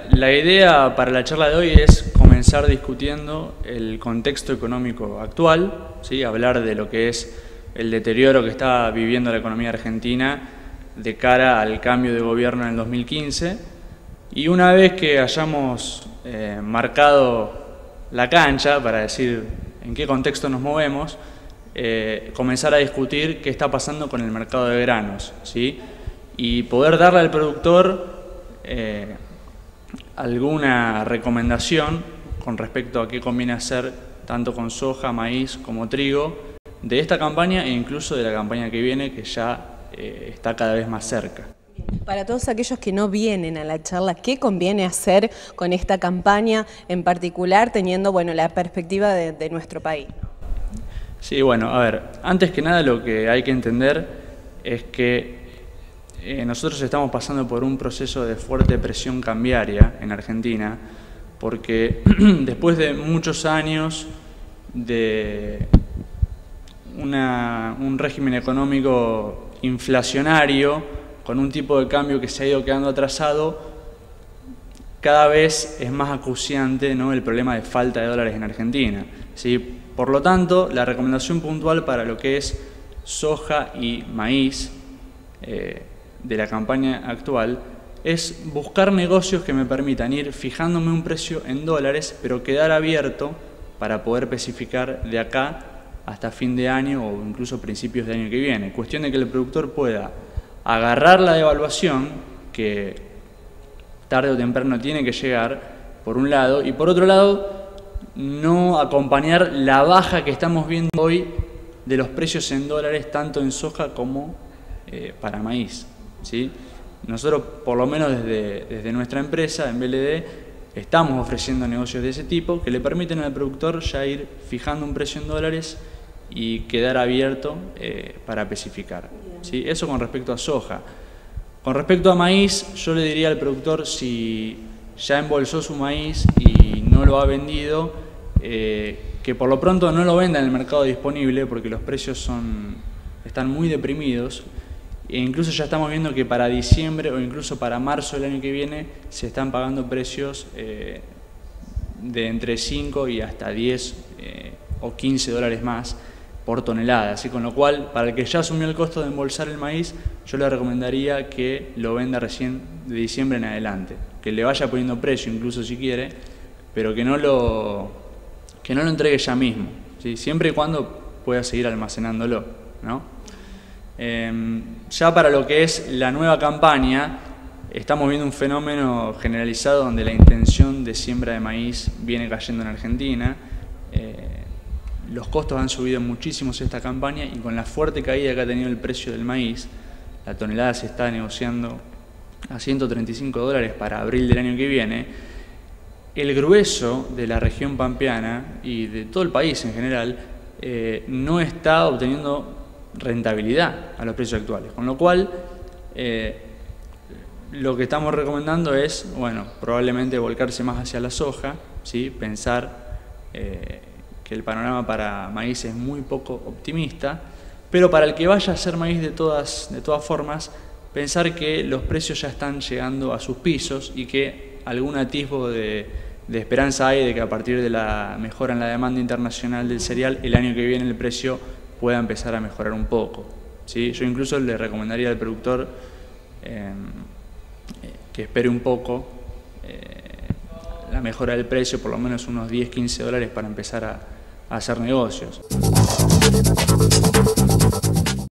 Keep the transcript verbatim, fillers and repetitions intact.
La idea para la charla de hoy es comenzar discutiendo el contexto económico actual, ¿sí? Hablar de lo que es el deterioro que está viviendo la economía argentina de cara al cambio de gobierno en el dos mil quince, y una vez que hayamos eh, marcado la cancha para decir en qué contexto nos movemos, eh, comenzar a discutir qué está pasando con el mercado de granos, ¿sí? Y poder darle al productor eh, alguna recomendación con respecto a qué conviene hacer tanto con soja, maíz como trigo de esta campaña e incluso de la campaña que viene, que ya eh, está cada vez más cerca. Para todos aquellos que no vienen a la charla, ¿qué conviene hacer con esta campaña en particular, teniendo bueno, la perspectiva de, de nuestro país? Sí, bueno, a ver, antes que nada lo que hay que entender es que eh, nosotros estamos pasando por un proceso de fuerte presión cambiaria en Argentina, porque después de muchos años de una, un régimen económico inflacionario, con un tipo de cambio que se ha ido quedando atrasado, cada vez es más acuciante, ¿no?, el problema de falta de dólares en Argentina, ¿sí? Por lo tanto, la recomendación puntual para lo que es soja y maíz eh, de la campaña actual es buscar negocios que me permitan ir fijándome un precio en dólares, pero quedar abierto para poder especificar de acá hasta fin de año o incluso principios de año que viene. Cuestión de que el productor pueda agarrar la devaluación que tarde o temprano tiene que llegar, por un lado, y por otro lado, no acompañar la baja que estamos viendo hoy de los precios en dólares, tanto en soja como eh, para maíz, ¿sí? Nosotros, por lo menos desde, desde nuestra empresa, en B L D, estamos ofreciendo negocios de ese tipo que le permiten al productor ya ir fijando un precio en dólares y quedar abierto eh, para especificar, ¿sí? Eso con respecto a soja. Con respecto a maíz, yo le diría al productor, si ya embolsó su maíz y no lo ha vendido, eh, que por lo pronto no lo venda en el mercado disponible, porque los precios son, están muy deprimidos, e incluso ya estamos viendo que para diciembre o incluso para marzo del año que viene se están pagando precios eh, de entre cinco y hasta diez eh, o quince dólares más por tonelada, así con lo cual, para el que ya asumió el costo de embolsar el maíz, yo le recomendaría que lo venda recién de diciembre en adelante, que le vaya poniendo precio incluso si quiere, pero que no lo, que no lo entregue ya mismo, ¿sí? Siempre y cuando pueda seguir almacenándolo, ¿no? Eh, ya para lo que es la nueva campaña, estamos viendo un fenómeno generalizado donde la intención de siembra de maíz viene cayendo en Argentina. Eh, Los costos han subido muchísimo esta campaña y con la fuerte caída que ha tenido el precio del maíz, la tonelada se está negociando a ciento treinta y cinco dólares para abril del año que viene. El grueso de la región pampeana y de todo el país en general eh, no está obteniendo rentabilidad a los precios actuales, con lo cual eh, lo que estamos recomendando es, bueno, probablemente volcarse más hacia la soja, ¿sí? Pensar eh, que el panorama para maíz es muy poco optimista, pero para el que vaya a hacer maíz de todas, de todas formas, pensar que los precios ya están llegando a sus pisos y que algún atisbo de, de esperanza hay de que a partir de la mejora en la demanda internacional del cereal, el año que viene el precio pueda empezar a mejorar un poco, ¿sí? Yo incluso le recomendaría al productor eh, que espere un poco eh, la mejora del precio, por lo menos unos diez, quince dólares para empezar a, a hacer negocios.